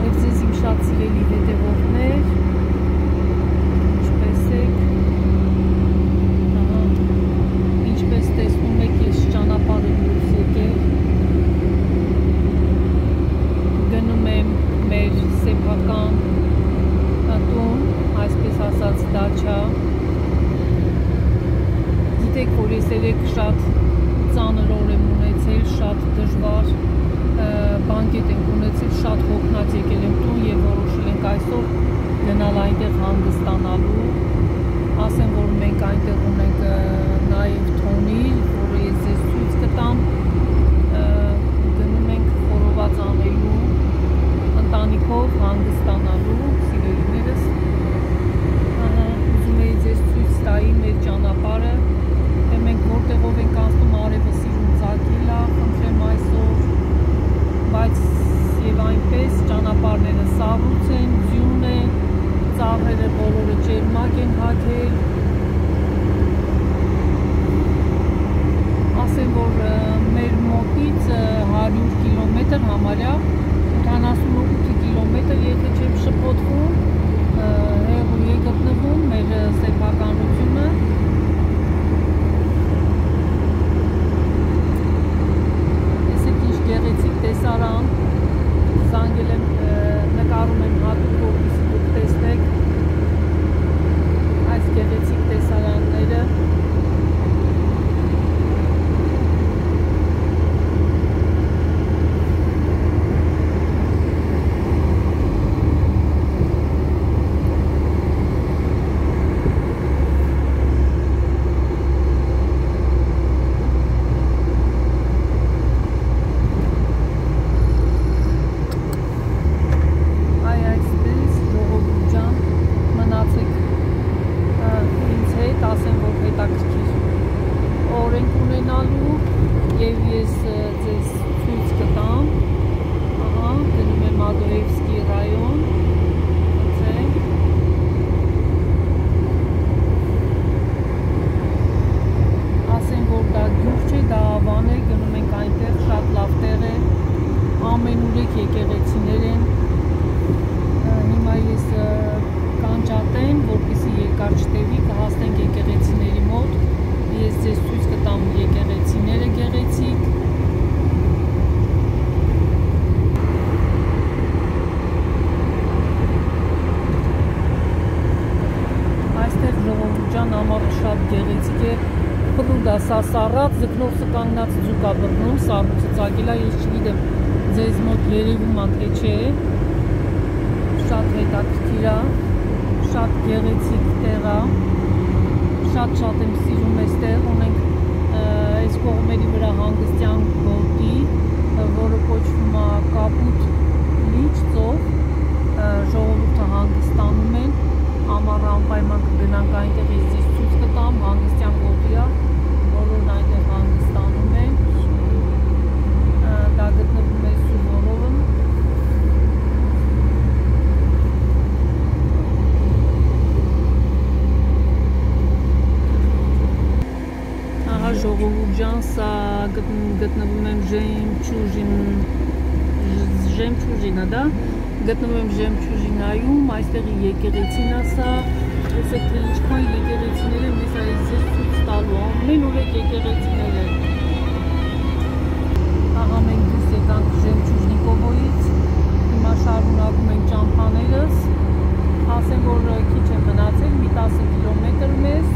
Բարև ձեզ իմ շատ սիրելի հետևորդներ, ինչպես եք, ինչպես տեսնում եք, ես ճանապարհը դուրս եկել, գնում եմ մեր սեփական տուն, այսպես ասած դաչա, գիտեք, որ ես երեք շատ ծանր օր եմ ունեցել, շատ դժվար բանկետ ենք ունեցել, շատ հոգնած եկել եմ տուն և որոշել ենք այսօր գնալ այնտեղ հանգստանալու, ասեմ, որ մենք այնտեղ ունենք նաև թոնիլ, որը ես ձեզ ցույց կտամ, գնում ենք խորոված անելու, ընտանիքով հանգստանալու, սիրելիներս, ուզում էի ձեզ ցույց տայի մեր ճանապարհը, թե մենք որտեղով ենք անցնում, արևը սիրուն ծագել է, խնդրեմ այսօր, բայց և այնպես ճանապարհները սառույց են, ձյուն է, ծառերը բոլորը ջերմակ են հագել, ասեմ, որ մեր մոտից 100 կիլոմետր համարյա 78 կիլոմետր, եթե չեմ շփոթվում, հեռու է գտնվում մեր սեփականությունը, գեղեցիկ տեսարան, զանգել եմ, նկարում եմ հատուկ, որպեսզի դուք տեսնեք այս գեղեցիկ տեսարանները, ամենուրեք եկեղեցիներ են, հիմա ես կանջատեմ, որպեսզի երկար չտևի, կհասնենք եկեղեցիների մոտ, ես ձեզ ցույց կտամ եկեղեցիները գեղեցիկ, այստեղ ժողովուրդյան ամառը շատ գեղեցիկ է, բնուդ է, սա սառած, ձկնորսը կանգնած ձուկ է բռնում, սառույցը ծագել է, ես չգիտեմ, ձեզ մոտ երևում է, թե չէ, շատ հետաքրքիր է, շատ գեղեցիկ տեղ է, շատ եմ սիրում այստեղ, ունենք այս կողմերի վրա հանգստյան գոտի, որը կոչվում է Կապուտ լիճ ծով, ժողովուրդը հանգստանում են, ամառը անպայման կգնանք այնտեղ, ես ձեզ ցույց կտամ, հանգստյան գոտի է, բոլորն այնտեղ հանգստանում են, դա գտնվում է Սուվորովն, ահա ժողովուրդ սա գտնվում եմ Ժեմչուժինը, դա գտնվում եմ Ժեմչուժինայում, այստեղի եկեղեցին է սա, տեսեք թե ինչքան եկեղեցիներ են, ես այս ձեզ ցույց տալու, ամենուրեք եկեղեցիներ են, ահա մենք դուրս եկանք Ժեմչուժնիկովոյից, հիմա շարունակում ենք ճամփաներս, ասեմ, որ քիչ է մնացել, մի 10 կիլոմետր մեզ,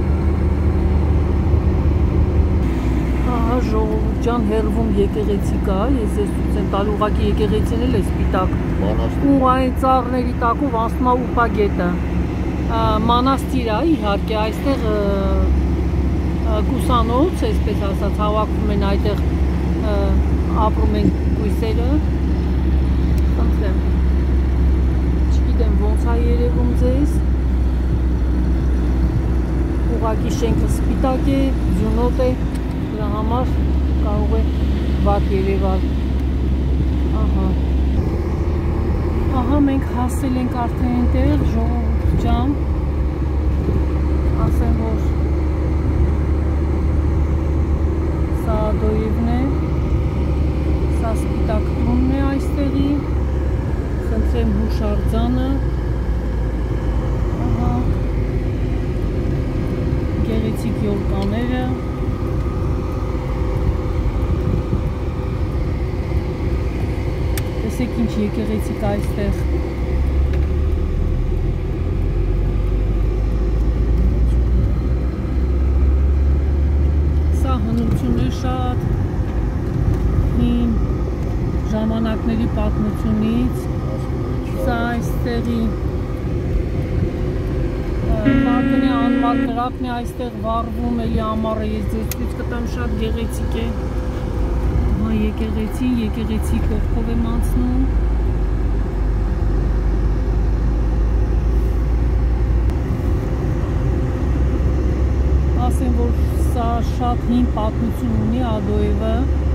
ահա ժողովուրդյան հեռվում եկեղեցի կա, ես ձեզ ցույց եմ տալու, ուղղակի եկեղեցին էլ է սպիտակ, ու այն ծառների տակով անցնում է Ուպագետը, մանաստիր է, իհարկե, այստեղ կուսանոց, այսպես ասած, հավաքվում են այդտեղ ապրում են կույսերը, խնդրեմ, չգիտեմ ոնց է երևում ձեզ, ուղղակի շենքը սպիտակ է, ձյունոտ է, դրա համար կարող է վատ երևալ, ահա մենք հասել ենք արդեն այնտեղ, ժողովուրդ ջան, ասեմ, որ սա Ադոևն է, սա սպիտակ տունն է այստեղի, Սեմ հուշարձանը, գեղեցիկ յոլկաները, տեսեք ինչ եկեղեցիկ այստեղ, սա հնություն է շատ հին ժամանակների պատմությունից, սա այստեղի Վարդենի անվան կրակն է այստեղ վառվում, էլի ամառը ես ձեզ ցույց կտամ, շատ գեղեցիկ է, եկեղեցի կողքով եմ անցնում, ասեմ, որ սա շատ հին պատմություն ունի Ադոևը,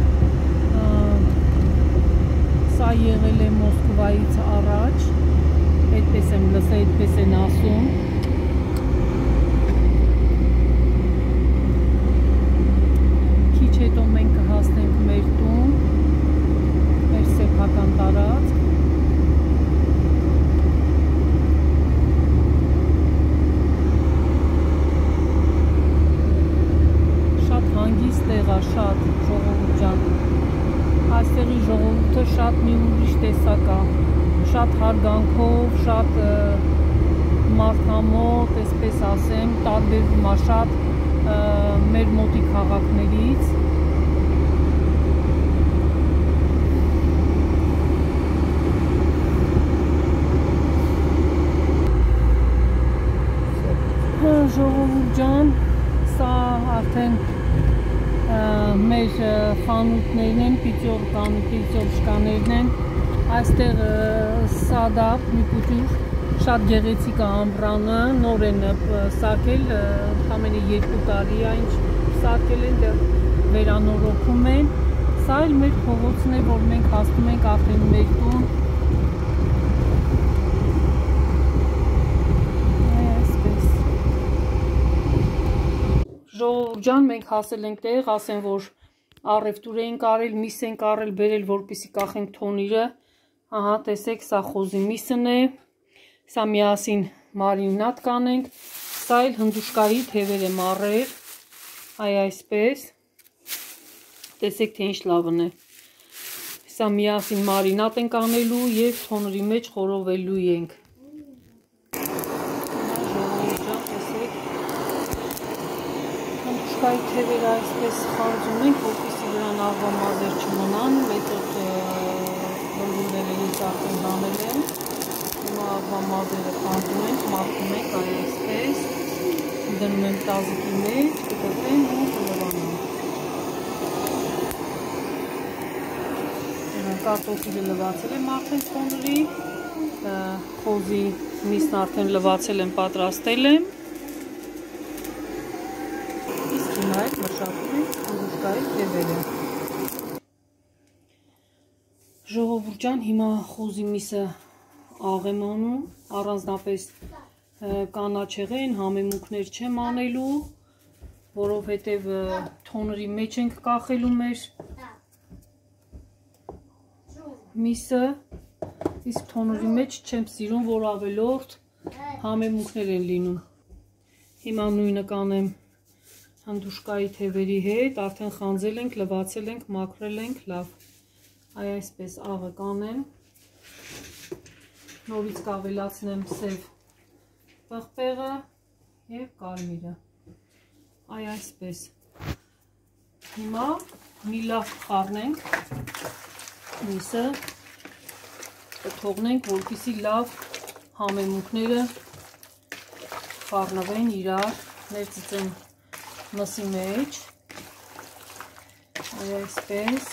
սա եղել է Մոսկվայից առաջ, այդպես եմ լսել, այդպես են ասում, քիչ հետո մենք կհասնենք մեր տուն, մեր սեփական տարածք, շատ հանգիստ տեղ է, շատ ժողովուրդ ջան, այստեղի ժողովուրդը շատ մի ուրիշ տեսակ է, շատ հարգանքով, շատ մարդամոտ, այսպես ասեմ, տարբերվում է շատ մեր մոտի քաղաքներից, ժողովուրդ ջան, սա արդեն մեր խանութներն են, պիծյորշկաներն են, այստեղ Սադապ, մի փոքր շատ գեղեցիկ է ամռանը, նոր են սարքել, ընդամենը 2 տարի է ինչ սարքել են, վերանորոգում են, սա էլ մեր փողոցն է, որ մենք հասնում ենք արդեն մեր տուն, ժողովուրդ ջան, մենք հասել ենք տեղ, ասեմ, որ առևտուր էին կարել, միս են կարել, բերել, որպեսզի կախենք թոնիրը, ահա, տեսեք, սա խոզի միսն է, սա միասին մարինատ կանենք, սա էլ հնդուշկայի թևեր եմ առել, այսպես, տեսեք, թե ինչ լավն է, սա միասին մարինատ ենք անելու և թոնրի մեջ խորովելու ենք, Կայ թևերը այսպես խարձում ենք, որպեսզի վրան աղվամազեր չմնան, մեծոտ բլբուլներից արդեն հանել են, հիմա աղվամազերը խարձում ենք, մաքրում ենք այսպես, դնում ենք տազիկի մեջ, կգրտեն ու կլվանան։ Կարտոֆիլը լվացել եմ արդեն թոնրի, խոզի միսն արդեն լվացել եմ, պատրաստել եմ, Այդ մշակում ենք հնդուշկայի թևերը։ Ժողովուրդ ջան, հիմա խոզի միսը աղ եմ անում, առանձնապես կանաչեղեն, համեմունքներ չեմ անելու, որովհետև թոնրի մեջ ենք կախելու մեր միսը, իսկ թոնրի մեջ չեմ սիրում, որ ավելորդ համեմունքներ են լինում։ Հիմա նույնը կանեմ հնդուշկայի թևերի հետ, արդեն խանձել ենք, լվացել ենք, մաքրել ենք, լավ, այսպես աղը կանեմ, նորից կավելացնեմ սև պղպեղը և կարմիրը, այսպես, հիմա մի լավ խառնենք, միսը, կթողնենք, որպեսզի լավ համեմունքները խառնվեն իրար, ներծծեն մսի մեջ, այսպես,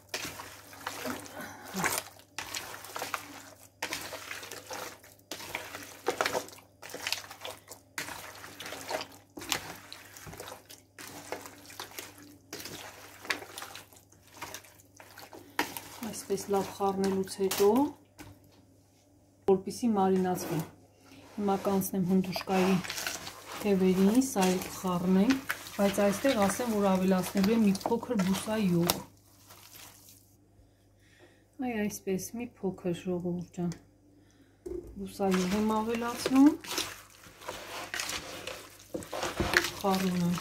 այսպես լավ խառնելուց հետո, որպեսզի մարինացվեն, հիմա կանցնեմ հնդուշկայի թևերին, սա էլ կխառնենք, բայց այստեղ ասեմ, որ ավելացնելու եմ մի փոքր բուսայուղ, այսպես մի փոքր ժողովուրդ ջան, բուսայով եմ ավելացնում, խառնում եմ։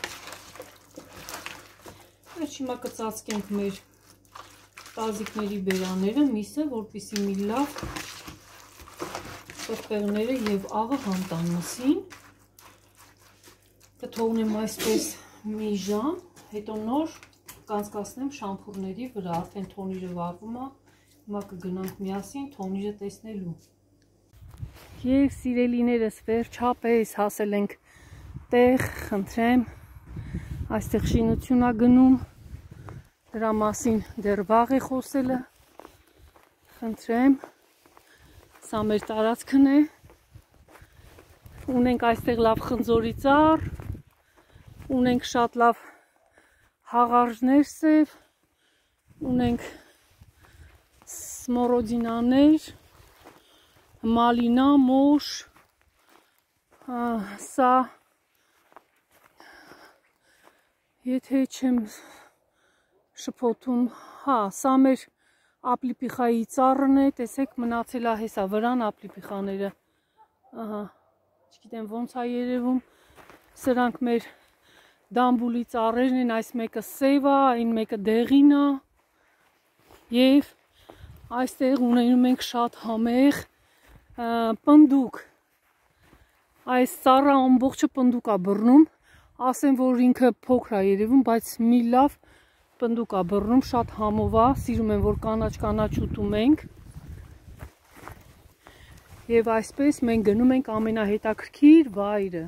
Հիմա կծածկենք մեր տազիկների բերաները, միսը, որպեսզի մի լավ պղպեղները և աղը համտան մսին։ Կթողնեմ այսպես մի ժամ, հետո նոր կանցկացնեմ շամփուրների վրա, արդեն թոնիրը վառվում է, հիմա կգնանք միասին թոնիրը տեսնելու։ Եվ սիրելիներս վերջապես հասել ենք տեղ, խնդրեմ, այստեղ շինություն է գնում, դրա մասին դեռ վաղ է խոսելը, խնդրեմ, սա մեր տարածքն է, ունենք այստեղ լավ խնձորի ծառ, ունենք շատ լավ հաղարժներ սև, ունենք սմորոդինաներ, մալինա, մոշ, սա, եթե չեմ շփոթում, սա մեր ապլիպիխայի ծառն է, տեսեք մնացել է հեսա վրան ապլիպիխաները, չգիտեմ ոնց է երևում, սրանք մեր դամբուլի ծառերն են, այս մեկը սև է, այն մեկը դեղին է, և այստեղ ունենում ենք շատ համեղ պնդուկ, այս ծառը ամբողջը պնդուկ է բռնում, ասեմ, որ ինքը փոքր է երևում, բայց մի լավ պնդուկ է բռնում, շատ համով է, սիրում եմ, որ կանաչ ուտում ենք, և այսպես մենք գնում ենք ամենահետաքրքիր վայրը։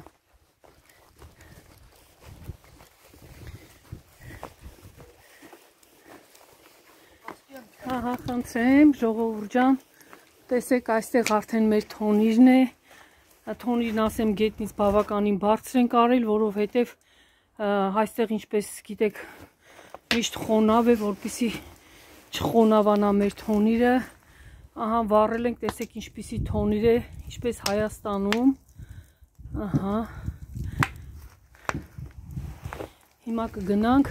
Խնդրեմ, ժողովուրդ ջան, տեսեք այստեղ արդեն մեր թոնիրն է, թոնիրն ասեմ գետնից բավականին բարձր ենք արել, որովհետև այստեղ ինչպես գիտեք միշտ խոնավ է, որպեսզի չխոնավանա մեր թոնիրը, վառել ենք, տեսեք ինչպիսի թոնիր է, ինչպես Հայաստանում, հիմա կգնանք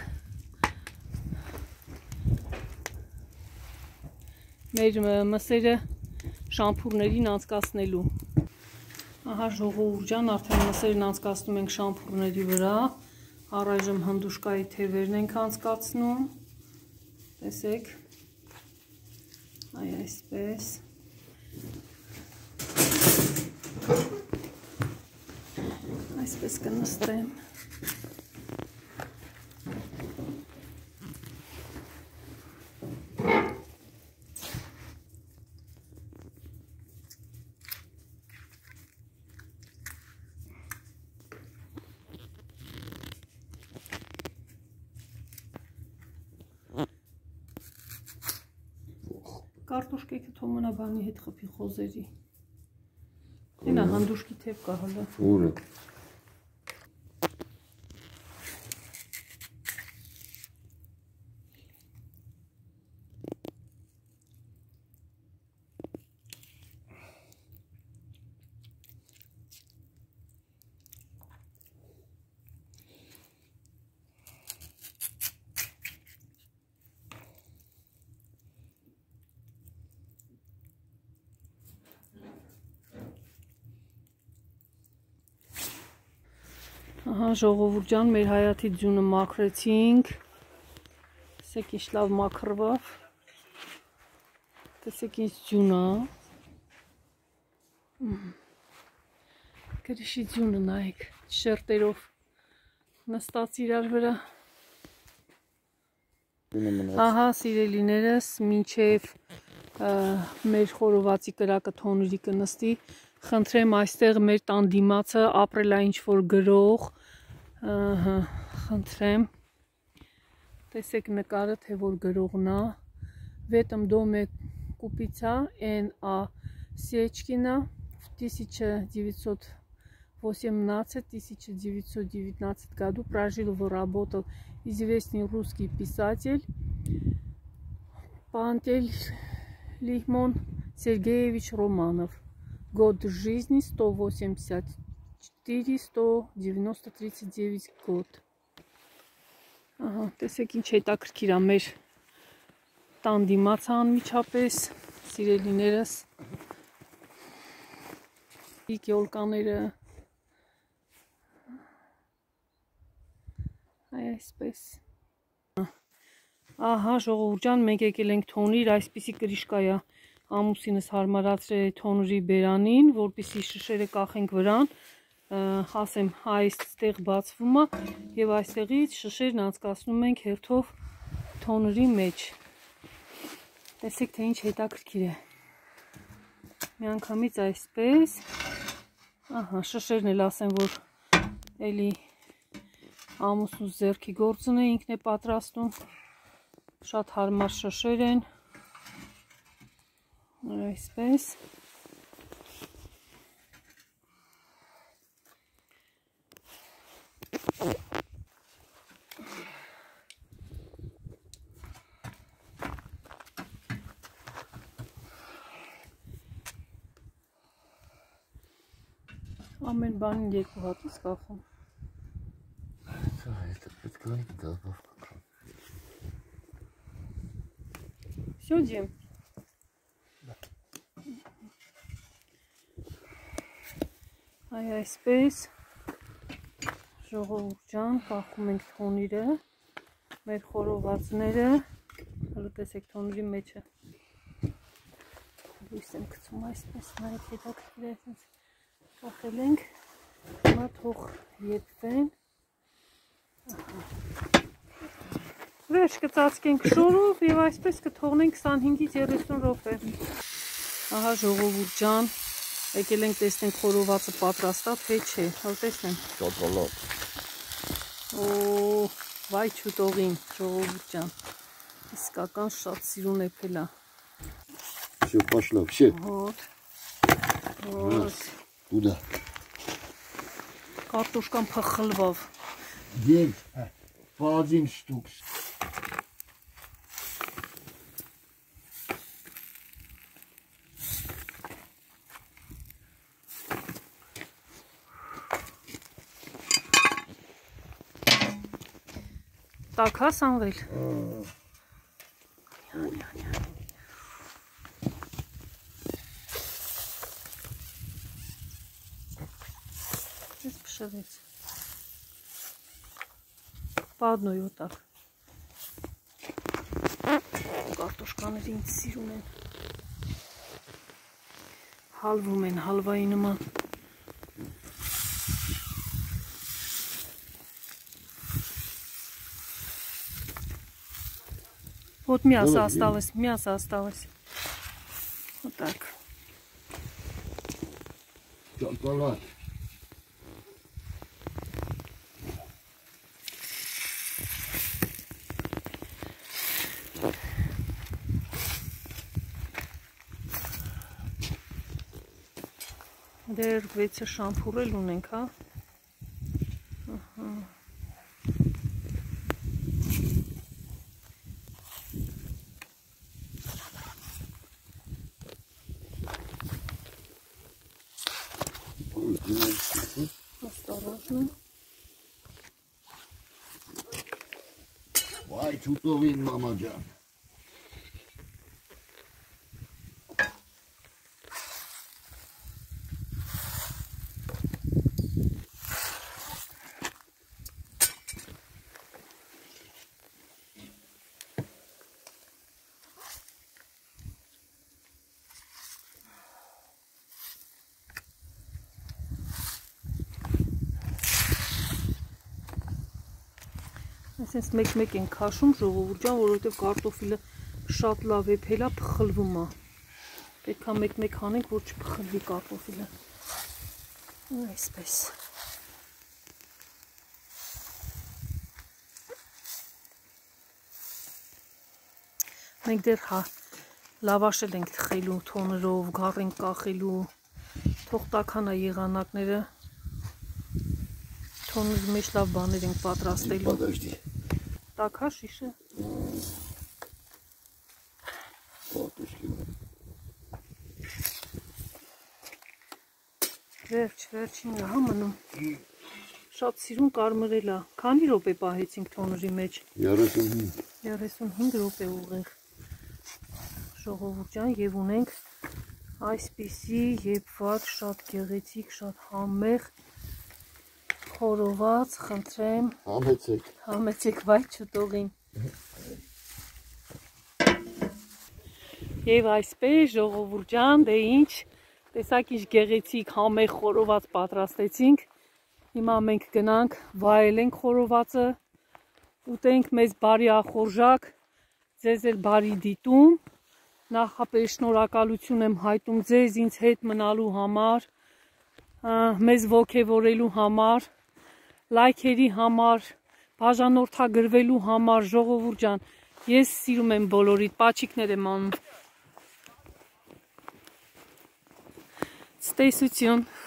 մեր մսերը շամփուրներին անցկացնելու։ Ժողովուրդ ջան, արդեն մսերն անցկացնում ենք շամփուրների վրա, առայժմ հնդուշկայի թևերն ենք անցկացնում, տեսեք, այսպես, այսպես կնստեմ, կարտոշկեքը թոմնա բանի հետ խփի խոզերի, ենա հանդուշկի թև կա հալա։ Ուրը։ Ժողովուրդ ջան, մեր հայաթի ձյունը մաքրեցինք, տեսեք ինչ լավ մաքրվավ, տեսեք ինչ ձյուն է, գրիշի ձյունը նայեք, շերտերով նստած իրար վրա, սիրելիներս, մինչև մեր խորովածի կրակը թոնիրի կնստի, խնդրեմ այստեղ մեր տան դիմացը ապրել է ինչ-որ գրող, խնդրեմ, տեսեք նկարը, թե որ գրողն է, в этом доме купица Н.А. Сечкина в 1918-1919 году прожил и работал известный русский писатель Пантелеймон Сергеевич Романов. Год жизни 184-190-39 год. Տեսեք ինչ հետաքրքիր է մեր տան դիմացը անմիջապես, սիրելիներս, Յոլկաները այսպես ահա ժողովուրդ ջան մենք եկել ենք թոնիր այսպիսի կրիշկա է ամուսինս հարմարացրել է թոնրի բերանին որպեսզի շշերը կախենք վրան ասեմ այստեղ բացվում է եւ այստեղից շշերն անցկացնում ենք հերթով թոնրի մեջ տեսեք թե ինչ հետաքրքիր է միանգամից այսպես ահա շշերն էլ ասեմ որ էլի ամուսնուս ձեռքի գործն է ինքն է պատրաստում շատ հարմար շշեր են այսպես ամեն բանին երկու հատ ես կախում Всё, Дим. Այ այսպես ժողովուրդ ջան կախում ենք թոնիրը մեր խորովածները հələ տեսեք թոնիրի մեջը լույս եմ գցում այսպես նայեք հետաքրքիր է այսպես կախել ենք հիմա թող եփվեն վերջ կծածկենք շորով եւ այսպես կթողնենք 25-ից 30 րոպե ահա ժողովուրդ ջան եկել ենք տեսնենք խորովածը պատրաստա թե չէ հա տեսնեմ շոկոլադ օ վայ չուտողին ժողովուրդ ջան իսկական շատ սիրուն էփել է Всё пошло все вот Куда? Картошкам փխլվավ 9 по 1 штук Так, հա Սամվել Здесь пшевец. По одной вот так. Կարտոշկաները ինձ սիրուն են հալվում են հալվայի նման Вот мясо осталось вот так Шоколад Դեր 6-ը շամփուրել ունենք, հա։ Ահա։ Осторожно. Vay çutovin mamacan Այսպես մեկ-մեկ են քաշում ժողովուրդ ջան, որովհետև կարտոֆիլը շատ լավ է փելա, փխլվում է։ Պետք է մեկ-մեկ հանենք, որ չփխլվի կարտոֆիլը։ Այսպես։ Մենք դեռ լավաշել ենք թխելու թոնրով, գառենք կախելու, թող տաքանա եղանակները։ Թոնրի մեջ լավ բաներ ենք պատրաստելու։ Подожди Так, հա շիշը։ Վերջին հա մնում։ Շատ սիրուն կարմրել է։ Քանի րոպե պահեցինք թոնրի մեջ։ 35 35 րոպե ուղիղ։ Ժողովուրդ ջան, եւ ունենք Այսպիսի եփված, շատ գեղեցիկ, շատ համեղ խորոված, խնդրեմ, համեցեք վայ չուտողին։ Եվ այսպես ժողովուրդ ջան, դե ինչ, տեսակ ինչ գեղեցիկ համեղ խորոված պատրաստեցինք։ Հիմա մենք գնանք վայելենք խորովածը, ուտենք, մեզ բարի ախորժակ, ձեզ էլ բարի դիտում։ Նախապես շնորհակալություն եմ հայտում ձեզ ինձ հետ մնալու համար, մեզ ոգևորելու համար, լայքերի համար, բաժանորդագրվելու համար, ժողովուրդ ջան, ես սիրում եմ բոլորիդ, պաչիկներ եմ անում։ Ցտեսություն։